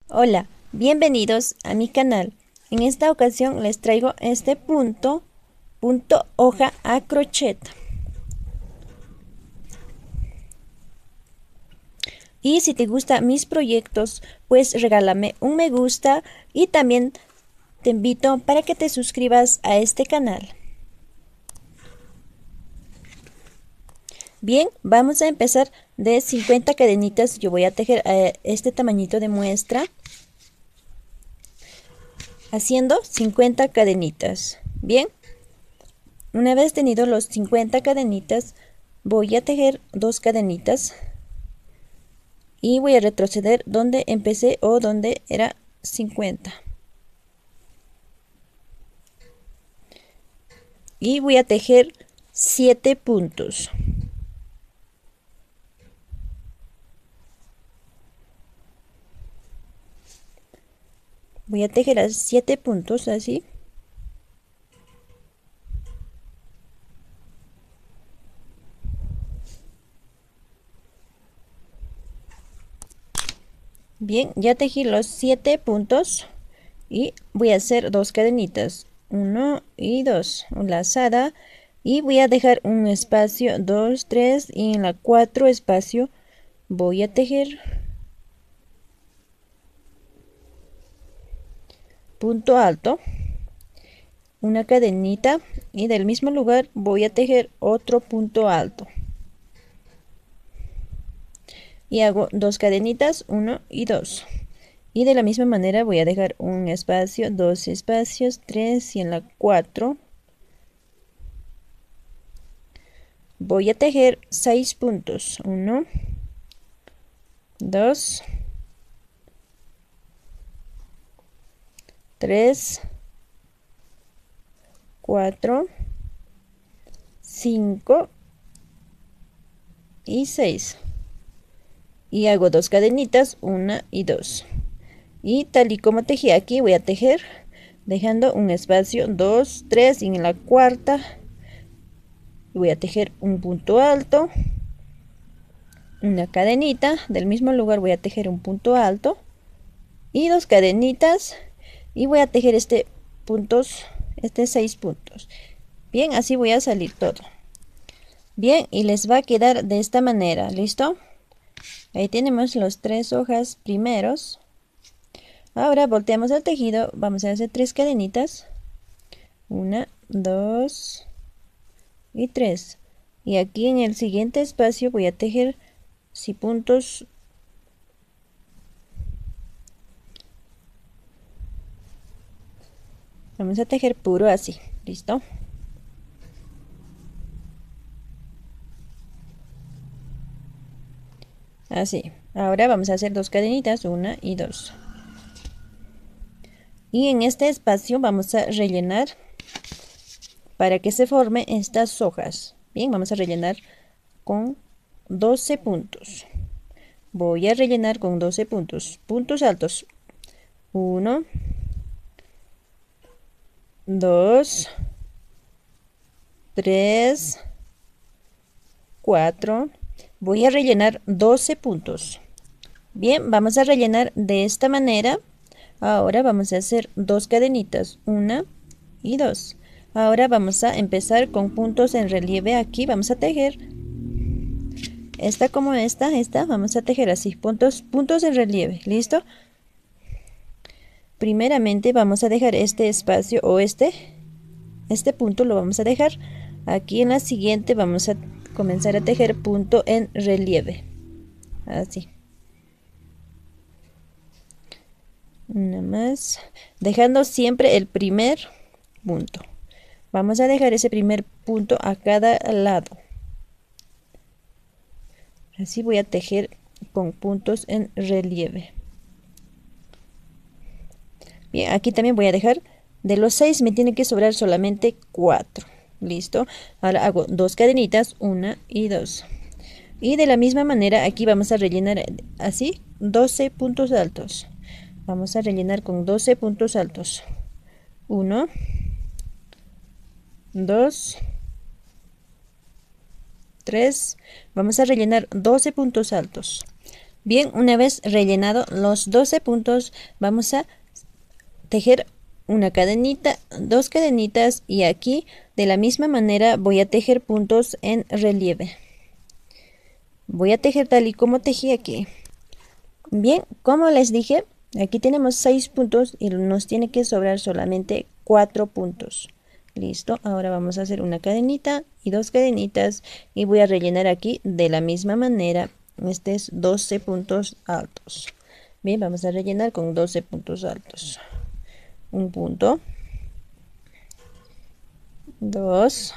Hola, bienvenidos a mi canal. En esta ocasión les traigo este punto hoja a crochet. Y si te gustan mis proyectos, pues regálame un me gusta y también te invito para que te suscribas a este canal. Bien, vamos a empezar de 50 cadenitas. Yo voy a tejer este tamañito de muestra, haciendo 50 cadenitas. Bien, una vez tenido los 50 cadenitas, voy a tejer 2 cadenitas y voy a retroceder donde empecé o donde era 50 y voy a tejer 7 puntos. Voy a tejer a 7 puntos así. Bien, ya tejí los 7 puntos y voy a hacer 2 cadenitas, 1 y 2, lazada, y voy a dejar un espacio, 2, 3, y en la 4 espacio voy a tejer punto alto, una cadenita, y del mismo lugar voy a tejer otro punto alto y hago 2 cadenitas, 1 y 2, y de la misma manera voy a dejar un espacio, 2 espacios, 3, y en la 4 voy a tejer 6 puntos, 1, 2, 3, 4, 5 y 6, y hago 2 cadenitas, 1 y 2, y tal y como tejí aquí voy a tejer dejando un espacio, 2, 3, y en la cuarta voy a tejer un punto alto, una cadenita, del mismo lugar voy a tejer un punto alto y 2 cadenitas, y voy a tejer este 6 puntos. Bien, así voy a salir todo. Bien, y les va a quedar de esta manera. ¿Listo? Ahí tenemos los 3 hojas primeros. Ahora volteamos el tejido, vamos a hacer 3 cadenitas, 1, 2 y 3, y aquí en el siguiente espacio voy a tejer puntos, vamos a tejer puro así. ¿Listo? Así. Ahora vamos a hacer 2 cadenitas, 1 y 2, y en este espacio vamos a rellenar para que se formen estas hojas. Bien, vamos a rellenar con 12 puntos. Voy a rellenar con 12 puntos, puntos altos, 1, 2, 3, 4, voy a rellenar 12 puntos. Bien, vamos a rellenar de esta manera. Ahora vamos a hacer 2 cadenitas, 1 y 2. Ahora vamos a empezar con puntos en relieve. Aquí vamos a tejer esta como esta, vamos a tejer así, puntos en relieve. ¿Listo? Primeramente vamos a dejar este espacio o este punto lo vamos a dejar. Aquí en la siguiente vamos a comenzar a tejer punto en relieve, así, una más, dejando siempre el primer punto. Vamos a dejar ese primer punto a cada lado. Así voy a tejer con puntos en relieve. Bien, aquí también voy a dejar, de los 6 me tiene que sobrar solamente 4. Listo. Ahora hago 2 cadenitas, 1 y 2. Y de la misma manera aquí vamos a rellenar así 12 puntos altos. Vamos a rellenar con 12 puntos altos. 1, 2, 3. Vamos a rellenar 12 puntos altos. Bien, una vez rellenado los 12 puntos, vamos a tejer una cadenita, dos cadenitas y aquí de la misma manera voy a tejer puntos en relieve. Voy a tejer tal y como tejí aquí. Bien, como les dije, aquí tenemos 6 puntos y nos tiene que sobrar solamente 4 puntos. Listo, ahora vamos a hacer una cadenita y dos cadenitas y voy a rellenar aquí de la misma manera estos 12 puntos altos. Bien, vamos a rellenar con 12 puntos altos. Un punto, 2,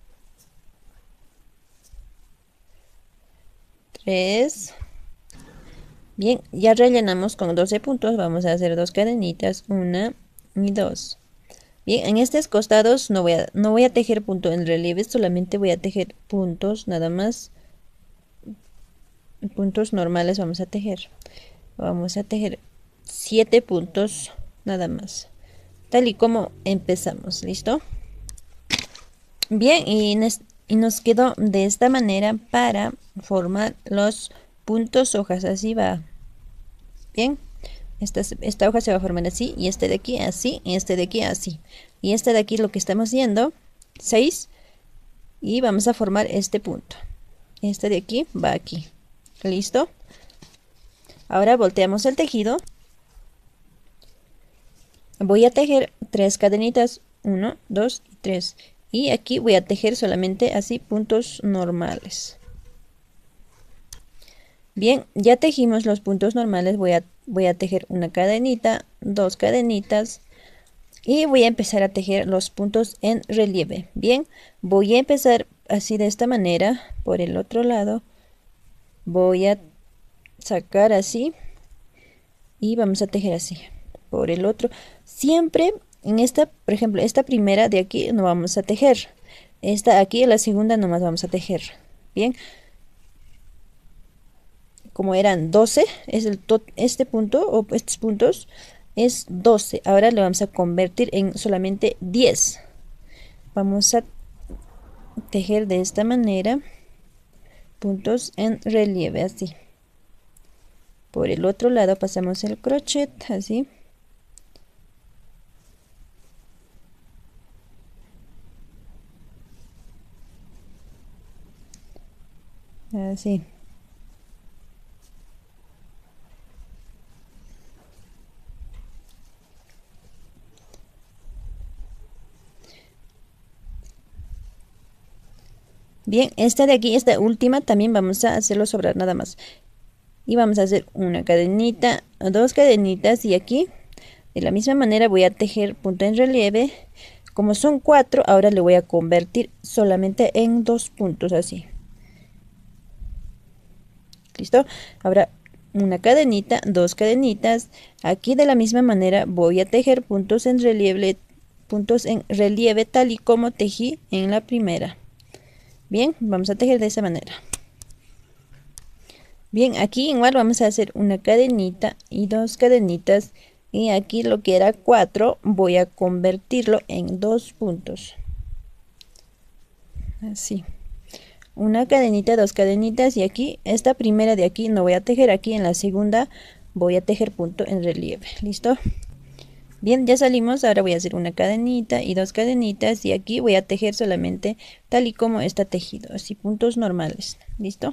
3. Bien, ya rellenamos con 12 puntos. Vamos a hacer dos cadenitas, una y dos. Bien, en estos costados no voy a tejer punto en relieve, solamente voy a tejer puntos nada más. Puntos normales vamos a tejer. Vamos a tejer 7 puntos nada más. Tal y como empezamos, ¿listo? Bien, y nos quedó de esta manera para formar los puntos hojas. Así va. Bien. Esta hoja se va a formar así, y este de aquí así, y este de aquí así. Y este de aquí lo que estamos viendo, 6, y vamos a formar este punto. Este de aquí va aquí. ¿Listo? Ahora volteamos el tejido. Voy a tejer 3 cadenitas, 1, 2 y 3. Y aquí voy a tejer solamente así puntos normales. Bien, ya tejimos los puntos normales, voy a tejer una cadenita, dos cadenitas y voy a empezar a tejer los puntos en relieve. Bien, voy a empezar así de esta manera, por el otro lado voy a sacar así y vamos a tejer así, por el otro. Siempre en esta, por ejemplo, esta primera de aquí no vamos a tejer, esta aquí en la segunda nomás vamos a tejer. Bien. Como eran 12, es este punto o estos puntos es 12. Ahora lo vamos a convertir en solamente 10. Vamos a tejer de esta manera puntos en relieve, así. Por el otro lado pasamos el crochet, así. Así. Bien, esta de aquí, esta última, también vamos a hacerlo sobrar nada más. Y vamos a hacer una cadenita, dos cadenitas y aquí de la misma manera voy a tejer punto en relieve. Como son 4, ahora le voy a convertir solamente en 2 puntos así. ¿Listo? Ahora una cadenita, dos cadenitas. Aquí de la misma manera voy a tejer puntos en relieve tal y como tejí en la primera. Bien, vamos a tejer de esa manera. Bien, aquí igual vamos a hacer una cadenita y dos cadenitas. Y aquí lo que era 4 voy a convertirlo en 2 puntos. Así. Una cadenita, dos cadenitas y aquí, esta primera de aquí no voy a tejer, aquí en la segunda voy a tejer punto en relieve. ¿Listo? Bien, ya salimos, ahora voy a hacer una cadenita y dos cadenitas y aquí voy a tejer solamente tal y como está tejido, así puntos normales. ¿Listo?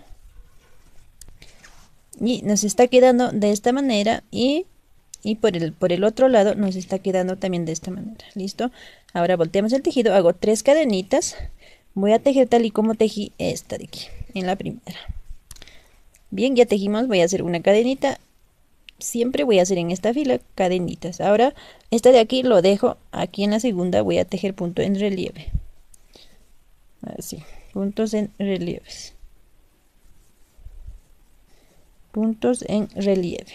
Y nos está quedando de esta manera y por el otro lado nos está quedando también de esta manera. ¿Listo? Ahora volteamos el tejido, hago 3 cadenitas, voy a tejer tal y como tejí esta de aquí en la primera. Bien, ya tejimos, voy a hacer una cadenita. Siempre voy a hacer en esta fila cadenitas. Ahora esta de aquí lo dejo aquí en la segunda, voy a tejer punto en relieve. Así, puntos en relieves. Puntos en relieve.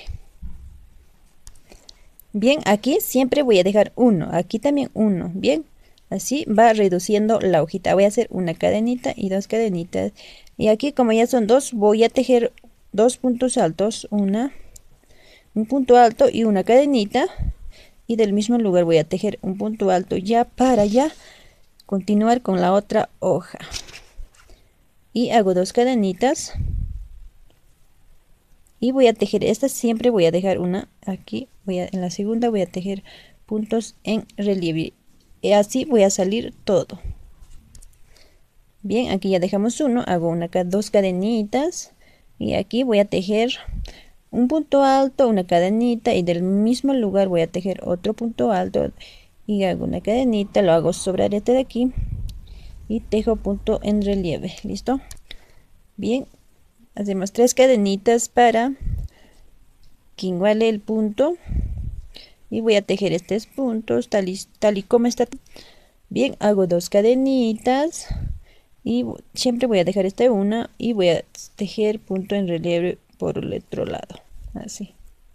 Bien, aquí siempre voy a dejar uno, aquí también uno. Bien, así va reduciendo la hojita. Voy a hacer una cadenita y dos cadenitas. Y aquí como ya son dos, voy a tejer dos puntos altos, un punto alto y una cadenita. Y del mismo lugar voy a tejer un punto alto ya para ya continuar con la otra hoja. Y hago dos cadenitas. y voy a tejer esta, siempre voy a dejar una aquí, en la segunda voy a tejer puntos en relieve y así voy a salir todo. Bien, aquí ya dejamos uno, hago dos cadenitas y aquí voy a tejer un punto alto, una cadenita, y del mismo lugar voy a tejer otro punto alto y hago una cadenita, lo hago sobre este de aquí y tejo punto en relieve. ¿Listo? Bien, hacemos 3 cadenitas para que iguale el punto y voy a tejer estos puntos tal y como está. Bien, hago 2 cadenitas y siempre voy a dejar esta una y voy a tejer punto en relieve por el otro lado, así.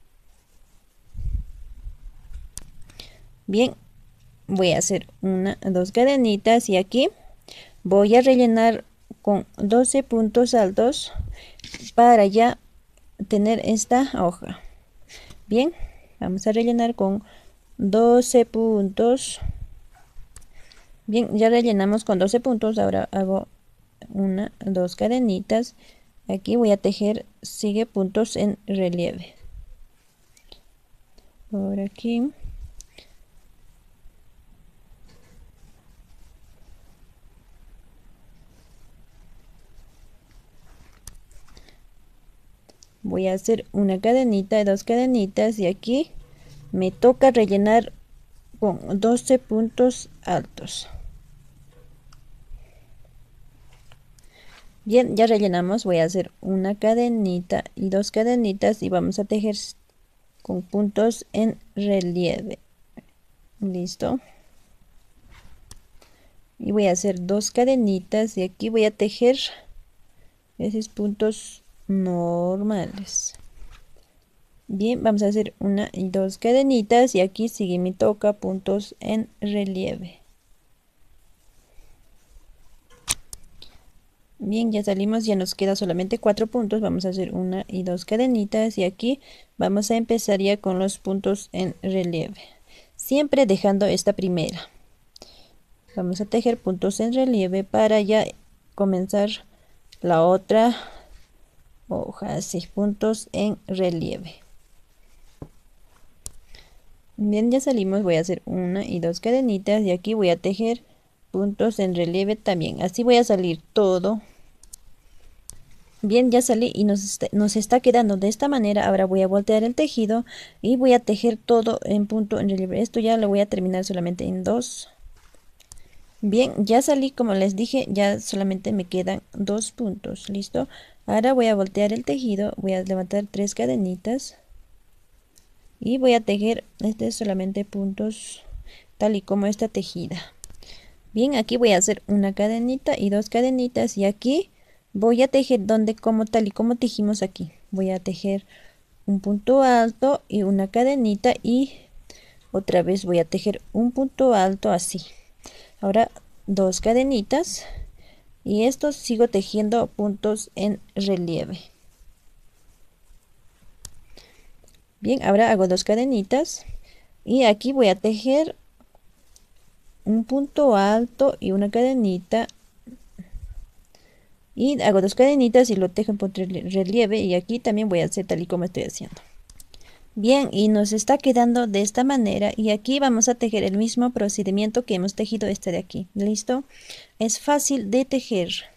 Bien, voy a hacer dos cadenitas y aquí voy a rellenar con 12 puntos altos para ya tener esta hoja. Bien, vamos a rellenar con 12 puntos. Bien, ya rellenamos con 12 puntos. Ahora hago dos cadenitas. Aquí voy a tejer, sigue puntos en relieve. Por aquí. Voy a hacer una cadenita, dos cadenitas y aquí me toca rellenar con 12 puntos altos. Bien, ya rellenamos. Voy a hacer una cadenita y dos cadenitas y vamos a tejer con puntos en relieve. Listo. Y voy a hacer dos cadenitas y aquí voy a tejer esos puntos normales. Bien, vamos a hacer una y dos cadenitas y aquí sigue mi toca puntos en relieve. Bien, ya salimos, ya nos queda solamente 4 puntos. Vamos a hacer una y dos cadenitas y aquí vamos a empezar ya con los puntos en relieve, siempre dejando esta primera. Vamos a tejer puntos en relieve para ya comenzar la otra hoja, así, puntos en relieve. Bien, ya salimos, voy a hacer una y dos cadenitas y aquí voy a tejer puntos en relieve también. Así voy a salir todo. Bien, ya salí y nos está quedando de esta manera. Ahora voy a voltear el tejido y voy a tejer todo en punto en relieve. Esto ya lo voy a terminar solamente en 2. Bien, ya salí, como les dije, ya solamente me quedan 2 puntos. Listo. Ahora voy a voltear el tejido, voy a levantar 3 cadenitas y voy a tejer solamente puntos tal y como está tejida. Bien, aquí voy a hacer una cadenita y dos cadenitas y aquí voy a tejer tal y como tejimos aquí. Voy a tejer un punto alto y una cadenita y otra vez voy a tejer un punto alto así. Ahora dos cadenitas y estos sigo tejiendo puntos en relieve. Bien, ahora hago dos cadenitas y aquí voy a tejer un punto alto y una cadenita y hago dos cadenitas y lo tejo en punto relieve y aquí también voy a hacer tal y como estoy haciendo. Bien, y nos está quedando de esta manera y aquí vamos a tejer el mismo procedimiento que hemos tejido de aquí. ¿Listo? Es fácil de tejer.